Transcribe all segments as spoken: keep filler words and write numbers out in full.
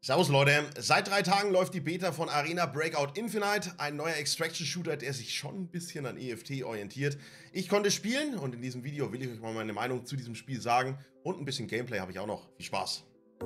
Servus Leute, seit drei Tagen läuft die Beta von Arena Breakout Infinite, ein neuer Extraction-Shooter, der sich schon ein bisschen an E F T orientiert. Ich konnte spielen und in diesem Video will ich euch mal meine Meinung zu diesem Spiel sagen und ein bisschen Gameplay habe ich auch noch. Viel Spaß!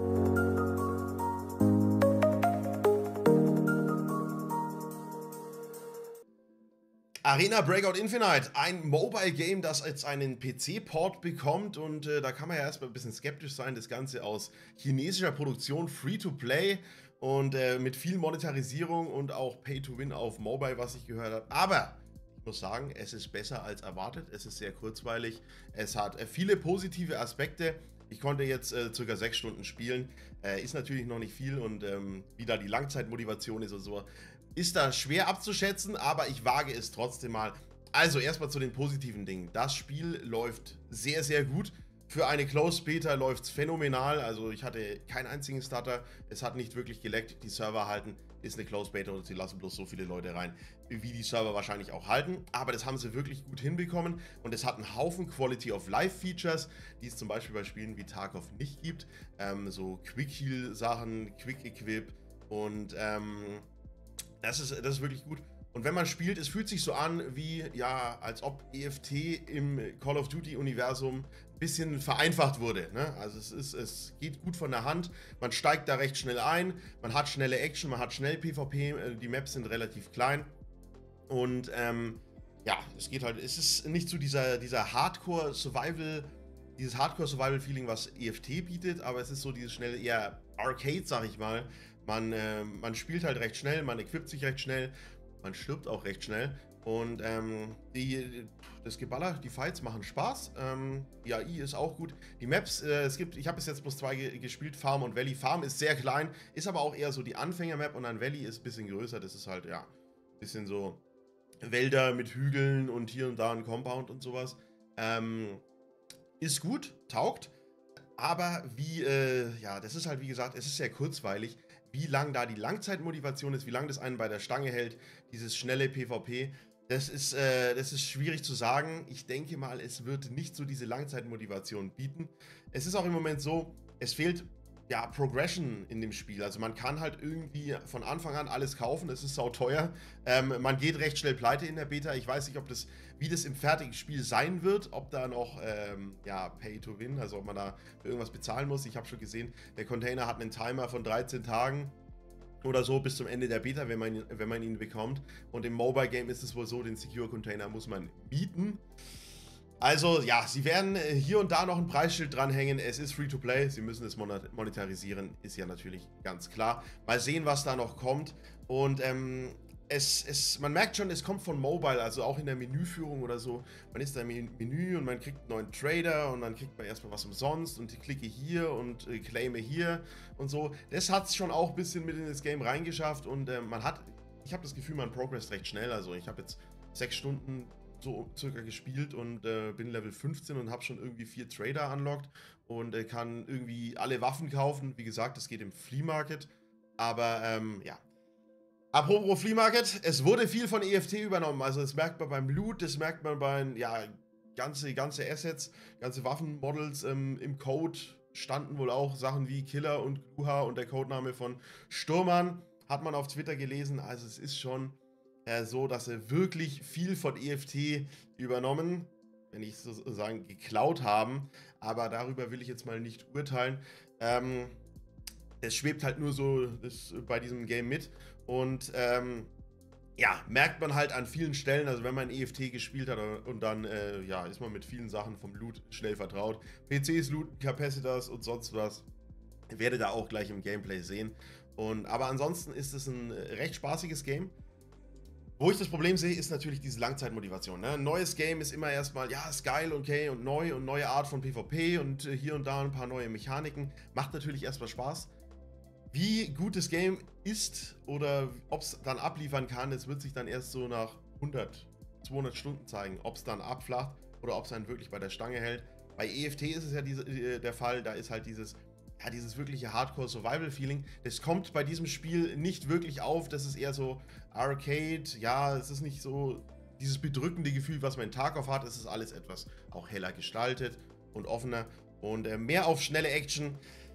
Arena Breakout Infinite, ein Mobile-Game, das jetzt einen P C-Port bekommt und äh, da kann man ja erstmal ein bisschen skeptisch sein, das Ganze aus chinesischer Produktion, Free-to-Play und äh, mit viel Monetarisierung und auch Pay-to-Win auf Mobile, was ich gehört habe, aber ich muss sagen, es ist besser als erwartet, es ist sehr kurzweilig, es hat äh, viele positive Aspekte. Ich konnte jetzt äh, circa sechs Stunden spielen, äh, ist natürlich noch nicht viel und ähm, wie da die Langzeitmotivation ist und so, ist da schwer abzuschätzen, aber ich wage es trotzdem mal. Also erstmal zu den positiven Dingen. Das Spiel läuft sehr, sehr gut. Für eine Closed Beta läuft es phänomenal. Also ich hatte keinen einzigen Starter. Es hat nicht wirklich geleckt. Die Server halten. Ist eine Closed Beta und sie lassen bloß so viele Leute rein, wie die Server wahrscheinlich auch halten. Aber das haben sie wirklich gut hinbekommen. Und es hat einen Haufen Quality of Life Features, die es zum Beispiel bei Spielen wie Tarkov nicht gibt. Ähm, so Quick Heal Sachen, Quick Equip und ähm, Das ist, das ist wirklich gut. Und wenn man spielt, es fühlt sich so an, wie, ja, als ob E F T im Call of Duty-Universum ein bisschen vereinfacht wurde. Ne? Also es, ist, es geht gut von der Hand, man steigt da recht schnell ein, man hat schnelle Action, man hat schnell PvP, die Maps sind relativ klein. Und ähm, ja, es geht halt, es ist nicht so dieser, dieser Hardcore-Survival, dieses Hardcore-Survival-Feeling, was E F T bietet, aber es ist so dieses schnelle, eher Arcade, sag ich mal. Man, äh, man spielt halt recht schnell, man equipt sich recht schnell, man stirbt auch recht schnell und ähm, die, das Geballer, die Fights machen Spaß, ähm, die A I ist auch gut. Die Maps, äh, es gibt, ich habe bis jetzt bloß zwei ge gespielt, Farm und Valley. Farm ist sehr klein, ist aber auch eher so die Anfänger-Map und dann Valley ist ein bisschen größer, das ist halt, ja, ein bisschen so Wälder mit Hügeln und hier und da ein Compound und sowas. Ähm, ist gut, taugt. Aber wie, äh, ja, das ist halt, wie gesagt, es ist sehr kurzweilig, wie lang da die Langzeitmotivation ist, wie lange das einen bei der Stange hält, dieses schnelle PvP, das ist, äh, das ist schwierig zu sagen. Ich denke mal, es wird nicht so diese Langzeitmotivation bieten. Es ist auch im Moment so, es fehlt, ja, Progression in dem Spiel. Also man kann halt irgendwie von Anfang an alles kaufen, es ist sauteuer. Ähm, man geht recht schnell pleite in der Beta. Ich weiß nicht, ob das, wie das im fertigen Spiel sein wird, ob da noch, ähm, ja, Pay to Win, also ob man da für irgendwas bezahlen muss. Ich habe schon gesehen, der Container hat einen Timer von dreizehn Tagen oder so bis zum Ende der Beta, wenn man, wenn man ihn bekommt. Und im Mobile Game ist es wohl so, den Secure Container muss man mieten. Also ja, sie werden hier und da noch ein Preisschild dranhängen. Es ist Free-to-Play, sie müssen es monetarisieren, ist ja natürlich ganz klar. Mal sehen, was da noch kommt. Und ähm, es, es, man merkt schon, es kommt von Mobile, also auch in der Menüführung oder so. Man ist da im Menü und man kriegt einen neuen Trader und dann kriegt man erstmal was umsonst und ich klicke hier und äh, claime hier und so. Das hat es schon auch ein bisschen mit in das Game reingeschafft und äh, man hat, ich habe das Gefühl, man progresst recht schnell. Also ich habe jetzt sechs Stunden so circa gespielt und äh, bin Level fünfzehn und habe schon irgendwie vier Trader unlocked und äh, kann irgendwie alle Waffen kaufen. Wie gesagt, das geht im Flea Market, aber ähm, ja. Apropos Flea Market, es wurde viel von E F T übernommen, also das merkt man beim Loot, das merkt man bei, ja, ganze, ganze Assets, ganze Waffenmodels ähm, im Code standen wohl auch Sachen wie Killer und Gluha und der Codename von Sturmern, hat man auf Twitter gelesen, also es ist schon so, dass sie wirklich viel von E F T übernommen, wenn ich sozusagen geklaut haben, aber darüber will ich jetzt mal nicht urteilen. Ähm, es schwebt halt nur so das, bei diesem Game mit und ähm, ja, merkt man halt an vielen Stellen, also wenn man E F T gespielt hat und dann äh, ja, ist man mit vielen Sachen vom Loot schnell vertraut. P Cs looten, Capacitors und sonst was, werdet ihr auch gleich im Gameplay sehen. Und, aber ansonsten ist es ein recht spaßiges Game. Wo ich das Problem sehe, ist natürlich diese Langzeitmotivation. Ne? Ein neues Game ist immer erstmal, ja, ist geil, okay, und neu und neue Art von PvP und äh, hier und da ein paar neue Mechaniken. Macht natürlich erstmal Spaß. Wie gut das Game ist oder ob es dann abliefern kann, das wird sich dann erst so nach hundert, zweihundert Stunden zeigen, ob es dann abflacht oder ob es einen wirklich bei der Stange hält. Bei E F T ist es ja diese, äh, der Fall, da ist halt dieses, ja, dieses wirkliche Hardcore-Survival-Feeling, das kommt bei diesem Spiel nicht wirklich auf, das ist eher so Arcade, ja, es ist nicht so dieses bedrückende Gefühl, was man in Tarkov hat, es ist alles etwas auch heller gestaltet und offener und äh, mehr auf schnelle Action.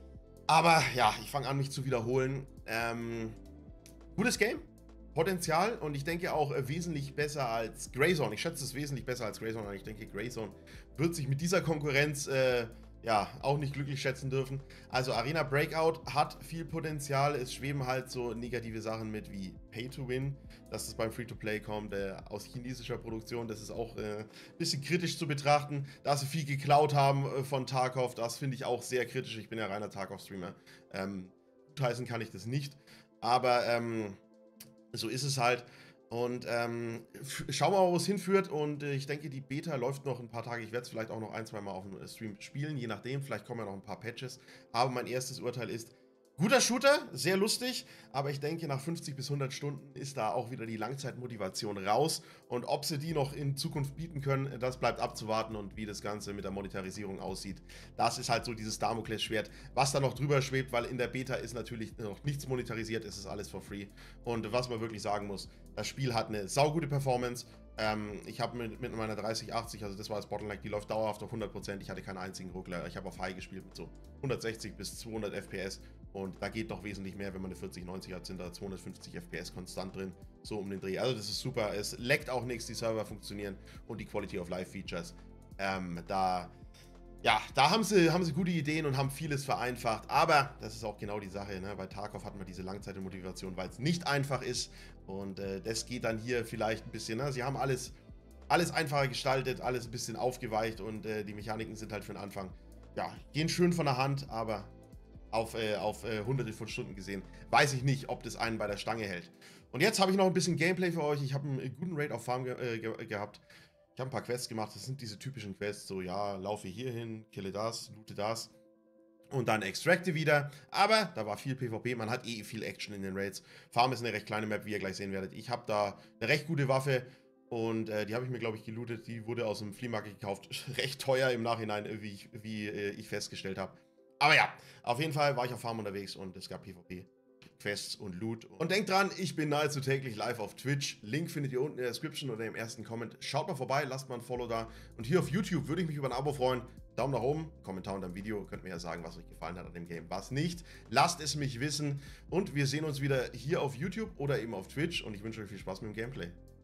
Aber ja, ich fange an, mich zu wiederholen. Ähm, gutes Game, Potenzial und ich denke auch äh, wesentlich besser als Grayzone. Ich schätze es wesentlich besser als Grayzone, und ich denke, Grayzone wird sich mit dieser Konkurrenz äh, ja auch nicht glücklich schätzen dürfen. Also Arena Breakout hat viel Potenzial. Es schweben halt so negative Sachen mit wie Pay to Win, dass es beim Free-to-Play kommt, äh, aus chinesischer Produktion. Das ist auch ein äh, bisschen kritisch zu betrachten, da sie viel geklaut haben äh, von Tarkov. Das finde ich auch sehr kritisch. Ich bin ja reiner Tarkov-Streamer. Ähm, gutheißen kann ich das nicht. Aber ähm, so ist es halt. Und ähm, schauen wir mal, wo es hinführt. Und äh, ich denke, die Beta läuft noch ein paar Tage. Ich werde es vielleicht auch noch ein, zwei Mal auf dem Stream spielen, je nachdem. Vielleicht kommen ja noch ein paar Patches. Aber mein erstes Urteil ist, guter Shooter, sehr lustig. Aber ich denke, nach fünfzig bis hundert Stunden ist da auch wieder die Langzeitmotivation raus. Und ob sie die noch in Zukunft bieten können, das bleibt abzuwarten. Und wie das Ganze mit der Monetarisierung aussieht, das ist halt so dieses Damoklesschwert, was da noch drüber schwebt. Weil in der Beta ist natürlich noch nichts monetarisiert, es ist alles for free. Und was man wirklich sagen muss, das Spiel hat eine saugute Performance. Ähm, ich habe mit, mit meiner dreißig achtzig, also das war das Bottleneck, die läuft dauerhaft auf hundert Prozent. Ich hatte keinen einzigen Ruckler. Ich habe auf High gespielt mit so hundertsechzig bis zweihundert F P S. Und da geht noch wesentlich mehr, wenn man eine vierzig neunzig hat, sind da zweihundertfünfzig F P S konstant drin. So um den Dreh. Also das ist super. Es leckt auch nichts, die Server funktionieren und die Quality of Life Features. Ähm, da... Ja, da haben sie, haben sie gute Ideen und haben vieles vereinfacht, aber das ist auch genau die Sache, ne? Bei Tarkov hatten wir diese Langzeitmotivation, weil es nicht einfach ist und äh, das geht dann hier vielleicht ein bisschen, ne? Sie haben alles, alles einfacher gestaltet, alles ein bisschen aufgeweicht und äh, die Mechaniken sind halt für den Anfang, ja, gehen schön von der Hand, aber auf, äh, auf äh, hunderte von Stunden gesehen, weiß ich nicht, ob das einen bei der Stange hält. Und jetzt habe ich noch ein bisschen Gameplay für euch, ich habe einen guten Raid auf Farm ge äh, ge gehabt. Ich habe ein paar Quests gemacht, das sind diese typischen Quests, so ja, laufe hier hin, kille das, loote das und dann extracte wieder. Aber da war viel PvP, man hat eh viel Action in den Raids. Farm ist eine recht kleine Map, wie ihr gleich sehen werdet. Ich habe da eine recht gute Waffe und äh, die habe ich mir, glaube ich, gelootet. Die wurde aus dem Fleamarket gekauft, recht teuer im Nachhinein, wie ich, wie, äh, ich festgestellt habe. Aber ja, auf jeden Fall war ich auf Farm unterwegs und es gab PvP. Quests und Loot. Und denkt dran, ich bin nahezu täglich live auf Twitch. Link findet ihr unten in der Description oder im ersten Comment. Schaut mal vorbei, lasst mal ein Follow da. Und hier auf YouTube würde ich mich über ein Abo freuen. Daumen nach oben, Kommentar unter dem Video. Könnt mir ja sagen, was euch gefallen hat an dem Game. Was nicht, lasst es mich wissen. Und wir sehen uns wieder hier auf YouTube oder eben auf Twitch. Und ich wünsche euch viel Spaß mit dem Gameplay.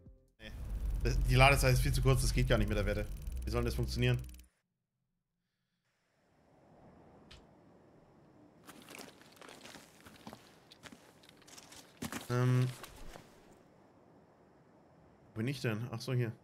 Das, die Ladezeit ist viel zu kurz, das geht gar nicht mit der Wette. Wie soll das funktionieren? Ähm. Wo bin ich denn? Ach so, hier.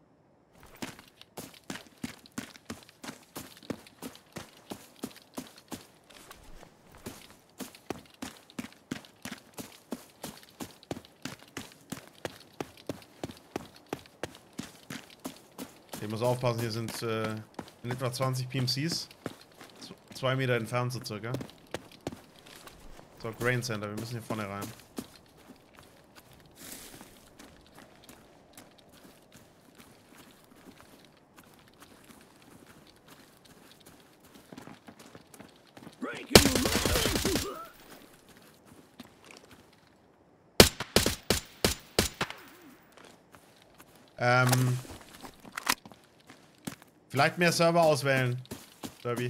Hier muss aufpassen, hier sind äh, in etwa zwanzig P M Cs. Zwei Meter entfernt so circa. So, Grain Center, wir müssen hier vorne rein. Ähm. Vielleicht mehr Server auswählen, Derby.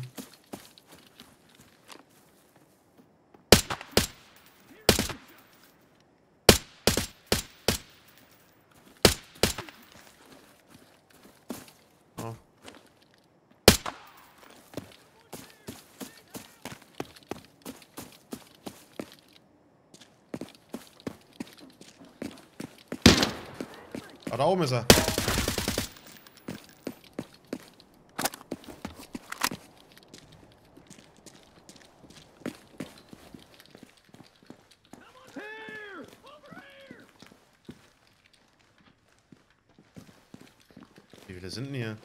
Oh. Ah, da oben ist er. Wie viele sind denn hier?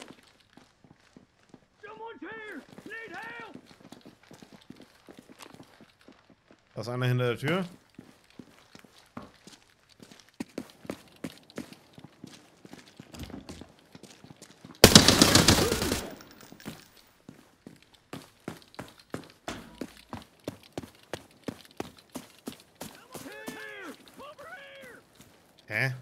Da ist einer hinter der Tür. Hä?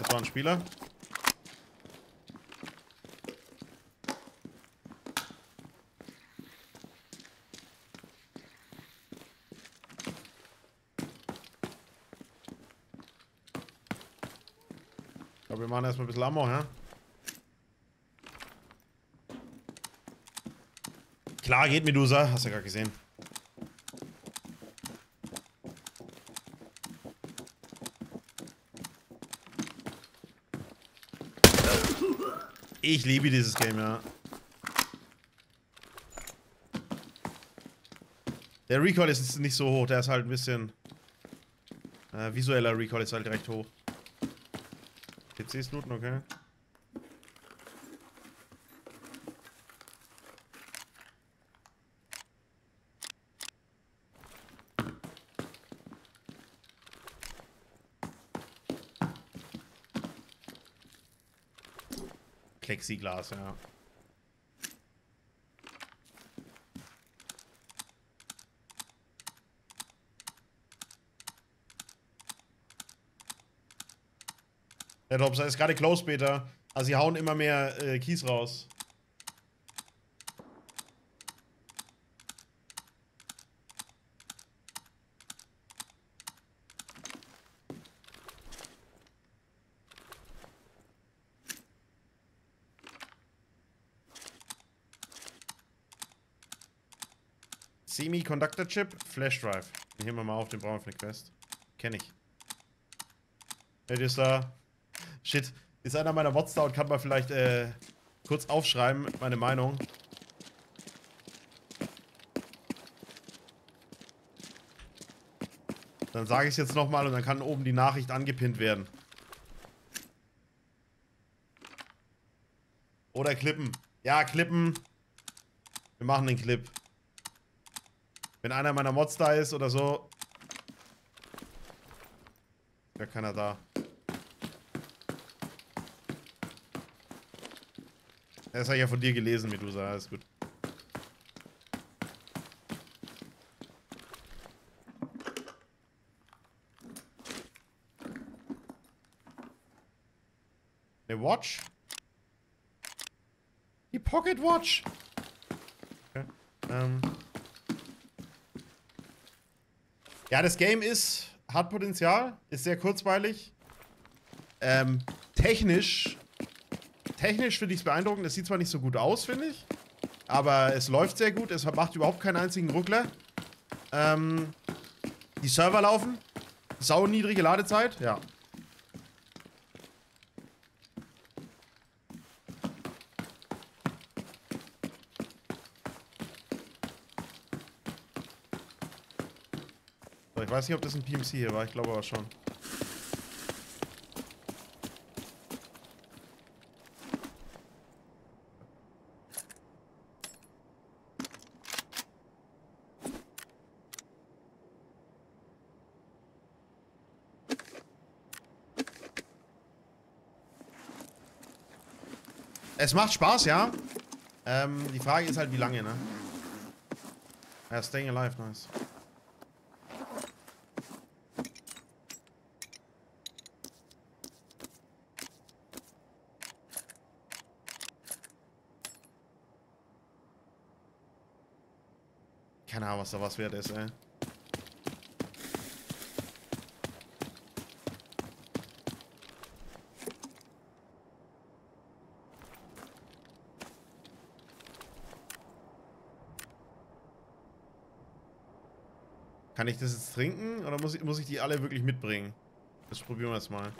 Das war ein Spieler. Ich glaube, wir machen erstmal ein bisschen Ammo, ja? Klar geht, Medusa. Hast du ja gerade gesehen. Ich liebe dieses Game, ja. Der Recoil ist nicht so hoch, der ist halt ein bisschen... Äh, visueller Recoil ist halt recht hoch. P Cs looten, okay. Plexiglas, ja. Der Dobson ist gerade Close Beta. Also sie hauen immer mehr äh, Keys raus. Semiconductor Chip, Flash Drive. Den heben wir mal auf, den brauchen wir für eine Quest. Kenn ich. Hey, ist da. Shit. Ist einer meiner Mods da und kann mal vielleicht äh, kurz aufschreiben, meine Meinung. Dann sage ich es jetzt nochmal und dann kann oben die Nachricht angepinnt werden. Oder klippen. Ja, klippen. Wir machen den Clip. Wenn einer meiner Mods da ist oder so. Ist ja keiner da. Das habe ich ja von dir gelesen, Medusa. Alles gut. Eine Watch? Die Pocket Watch. Okay. Ähm. Ja, das Game ist, hat Potenzial, ist sehr kurzweilig. Ähm, technisch, technisch finde ich es beeindruckend. Es sieht zwar nicht so gut aus, finde ich, aber es läuft sehr gut. Es macht überhaupt keinen einzigen Ruckler. Ähm, die Server laufen. Sau niedrige Ladezeit, ja. Ich weiß nicht, ob das ein P M C hier war, ich glaube aber schon. Es macht Spaß, ja. Ähm, die Frage ist halt, wie lange, ne? Ja, Staying Alive, nice. Keine Ahnung, was da was wert ist, ey. Kann ich das jetzt trinken oder muss ich, muss ich die alle wirklich mitbringen? Das probieren wir jetzt mal.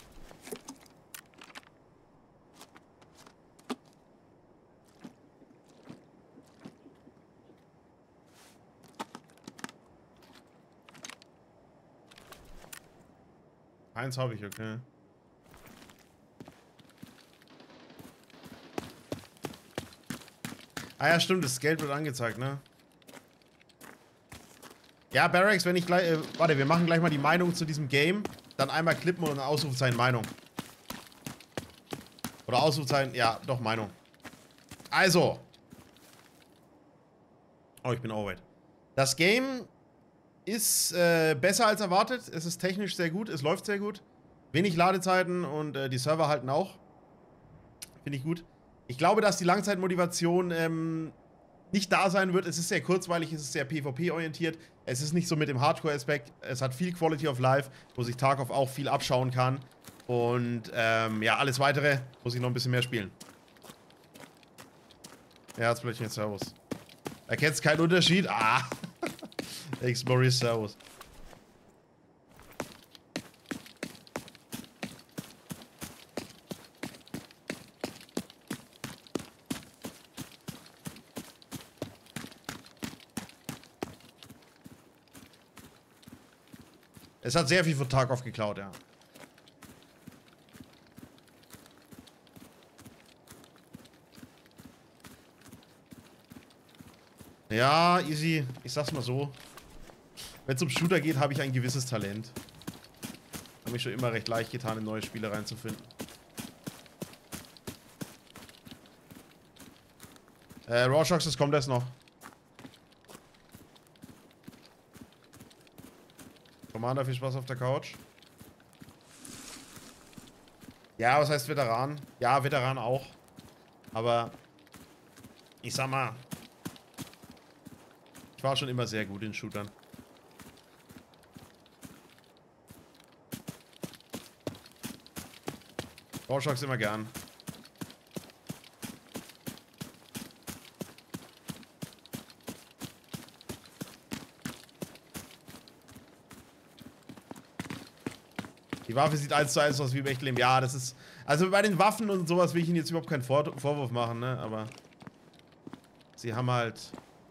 Eins habe ich, okay. Ah ja, stimmt, das Geld wird angezeigt, ne? Ja, Barracks, wenn ich gleich... Äh, warte, wir machen gleich mal die Meinung zu diesem Game. Dann einmal klippen und ein Ausrufezeichen Meinung. Oder Ausrufezeichen... Ja, doch, Meinung. Also. Oh, ich bin overweight. Das Game ist äh, besser als erwartet. Es ist technisch sehr gut. Es läuft sehr gut. Wenig Ladezeiten und äh, die Server halten auch. Finde ich gut. Ich glaube, dass die Langzeitmotivation ähm, nicht da sein wird. Es ist sehr kurzweilig, es ist sehr PvP-orientiert. Es ist nicht so mit dem Hardcore-Aspekt. Es hat viel Quality of Life, wo sich Tarkov auch viel abschauen kann. Und ähm, ja, alles Weitere muss ich noch ein bisschen mehr spielen. Herzblöckchen, Servus. Erkennst keinen Unterschied? Ah! X-Maurice, Servus. Es hat sehr viel von Tarkov geklaut, ja. Ja, easy. Ich sag's mal so. Wenn es um Shooter geht, habe ich ein gewisses Talent. Habe mich schon immer recht leicht getan, in neue Spiele reinzufinden. Äh, Rorschach, das kommt erst noch. Commander, viel Spaß auf der Couch. Ja, was heißt Veteran? Ja, Veteran auch. Aber ich sag mal, ich war schon immer sehr gut in Shootern. Rorschachs immer gern. Die Waffe sieht eins zu eins aus wie im echten Leben. Ja, das ist... Also bei den Waffen und sowas will ich Ihnen jetzt überhaupt keinen Vor Vorwurf machen, ne? Aber... Sie haben halt...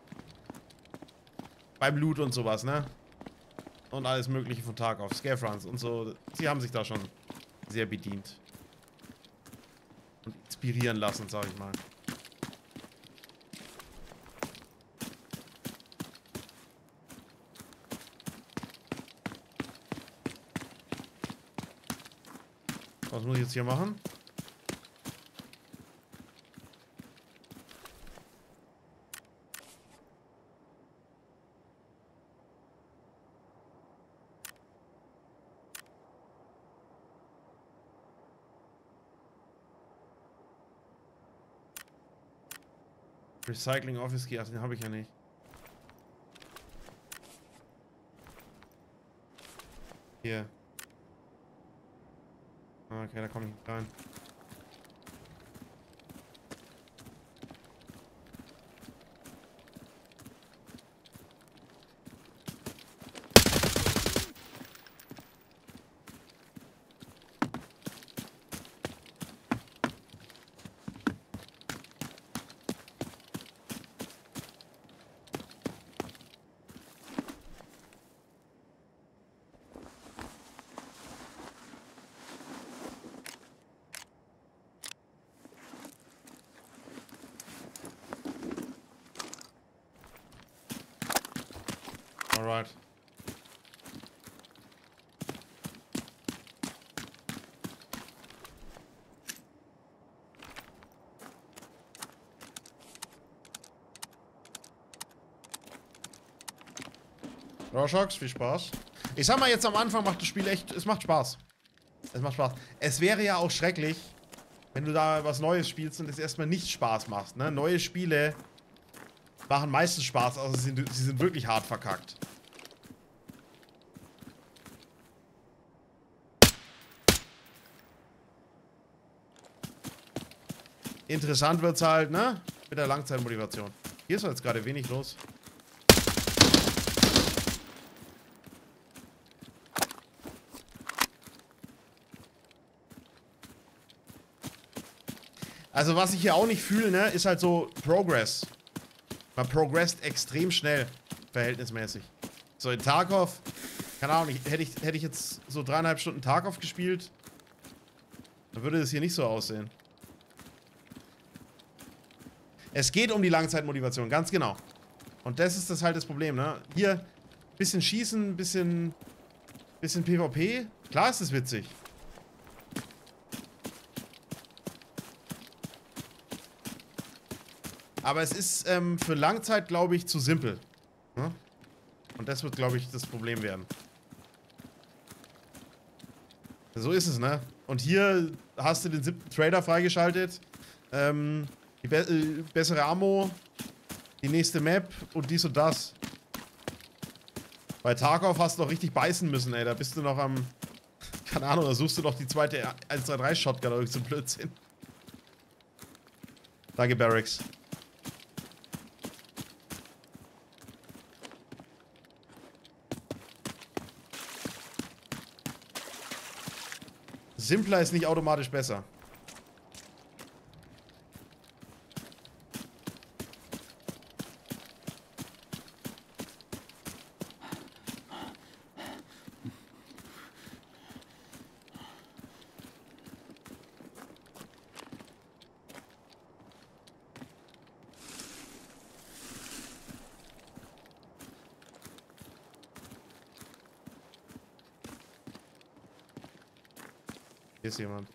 Beim Loot und sowas, ne? Und alles mögliche von Tarkov, Scarefronts und so. Sie haben sich da schon sehr bedient. Und inspirieren lassen, sag ich mal. Was muss ich jetzt hier machen? Recycling Office Key, ach, den habe ich ja nicht. Hier. Okay, da komme ich nicht rein. Alright. Rorschachs, viel Spaß. Ich sag mal, jetzt am Anfang macht das Spiel echt, es macht Spaß. Es macht Spaß. Es wäre ja auch schrecklich, wenn du da was Neues spielst und es erstmal nicht Spaß macht, ne? Neue Spiele machen meistens Spaß, also sie sind, sie sind wirklich hart verkackt. Interessant wird's halt, ne? Mit der Langzeitmotivation. Hier ist jetzt gerade wenig los. Also was ich hier auch nicht fühle, ne, ist halt so Progress. Man progresst extrem schnell, verhältnismäßig. So in Tarkov, keine Ahnung, ich, hätte, ich, hätte ich jetzt so dreieinhalb Stunden Tarkov gespielt, dann würde das hier nicht so aussehen. Es geht um die Langzeitmotivation, ganz genau. Und das ist das halt das Problem, ne? Hier, bisschen schießen, bisschen, bisschen PvP, klar ist das witzig. Aber es ist ähm, für Langzeit, glaube ich, zu simpel. Ne? Und das wird, glaube ich, das Problem werden. So ist es, ne? Und hier hast du den siebten Trader freigeschaltet. Ähm, die be äh, bessere Ammo, die nächste Map und dies und das. Bei Tarkov hast du noch richtig beißen müssen, ey. Da bist du noch am... Keine Ahnung, da suchst du noch die zweite eins drei drei Shotgun oder so Blödsinn. Danke, Barracks. Simpler ist nicht automatisch besser. Hier ist jemand.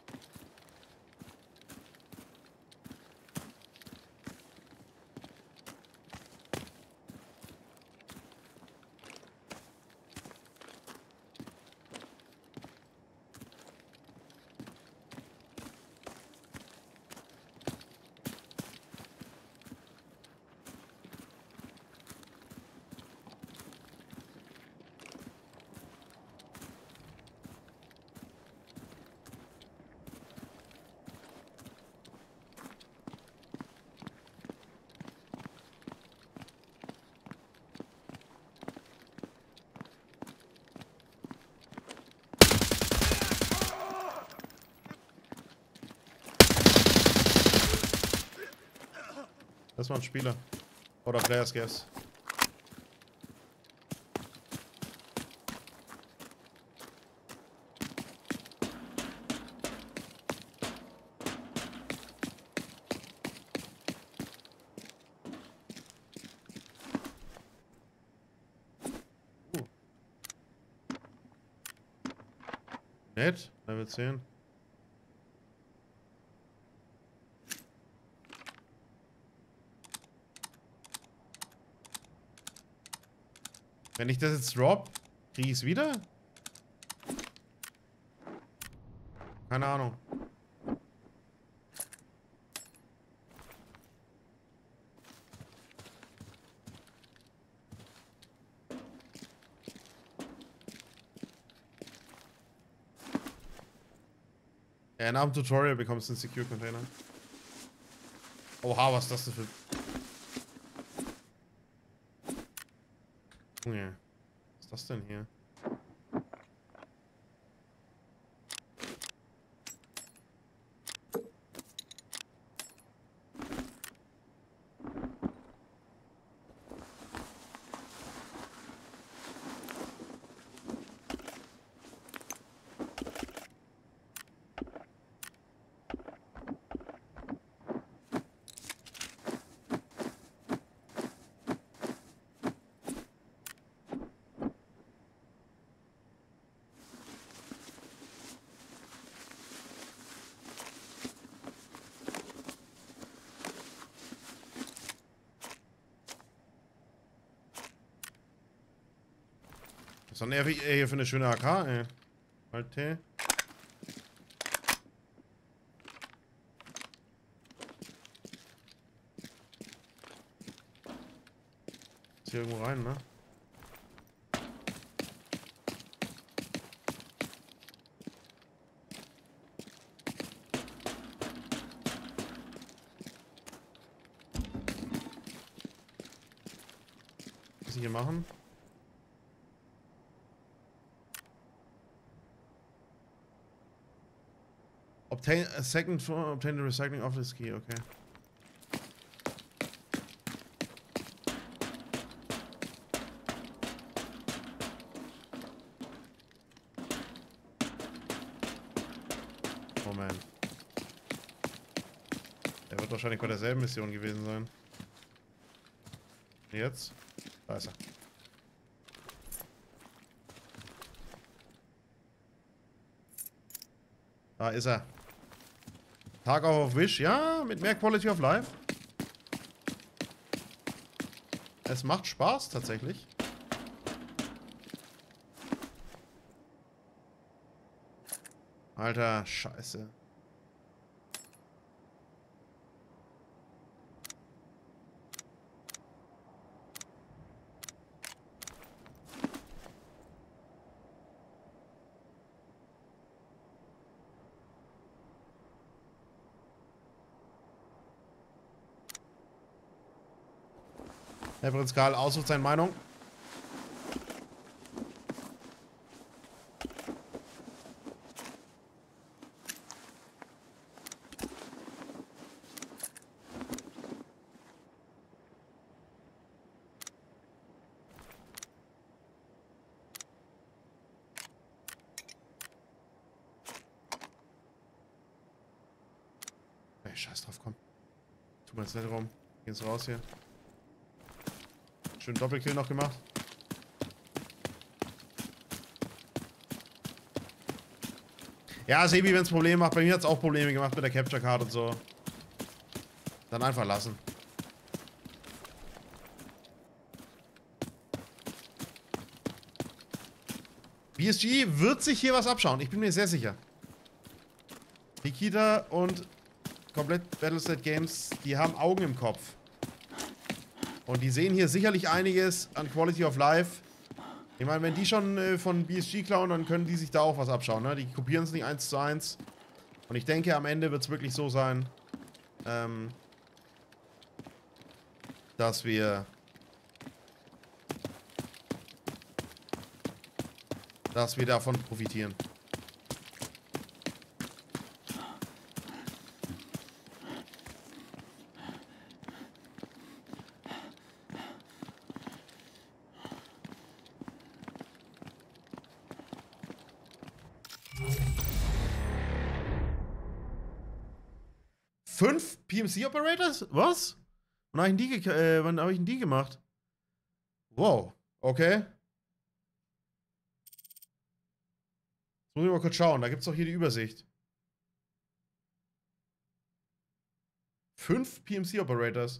Das war ein Spieler. Oder Players Guess. Uh. Nett, Level zehn. Wenn ich das jetzt drop, kriege ich es wieder? Keine Ahnung. Ja, nach dem Tutorial bekommst du einen Secure Container. Oha, was ist das denn für... Junge. Was ist das denn hier? Was ist denn hier für eine schöne A K, ey? Alte. Ist hier irgendwo rein, ne? Was ich hier machen? Obtain a second for obtain the recycling office key, okay. Moment. Der wird wahrscheinlich bei derselben Mission gewesen sein. Jetzt? Da ist er. Da ist er. Tag auf Wish, ja, mit mehr Quality of Life. Es macht Spaß, tatsächlich. Alter, scheiße. Herr Prinz Karl aussucht seine Meinung. Ey, scheiß drauf, komm. Tut mir jetzt nicht rum. Geh jetzt raus hier. Schön Doppelkill noch gemacht. Ja, Sebi, wenn es Probleme macht, bei mir hat es auch Probleme gemacht mit der Capture Card und so. Dann einfach lassen. B S G wird sich hier was abschauen, ich bin mir sehr sicher. Nikita und komplett Battlestate Games, die haben Augen im Kopf. Und die sehen hier sicherlich einiges an Quality of Life. Ich meine, wenn die schon äh, von B S G klauen, dann können die sich da auch was abschauen, ne? Die kopieren es nicht eins zu eins. Und ich denke, am Ende wird es wirklich so sein, ähm, dass wir... dass wir davon profitieren. Fünf P M C-Operators? Was? Wann habe ich, die äh, wann hab ich denn die gemacht? Wow, okay. Jetzt muss ich mal kurz schauen, da gibt es doch hier die Übersicht. Fünf P M C-Operators.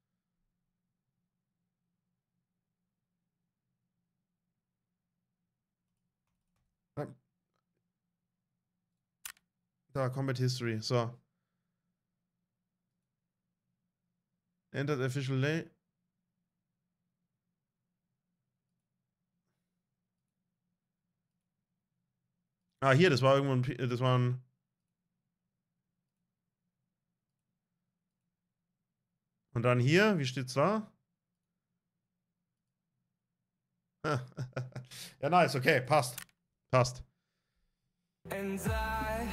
Da, Combat History, so. Entered official lane. Ah, hier, das war irgendwo ein... Das war ein... Und dann hier, wie steht's da? Ja, nice, okay, passt. Passt. And I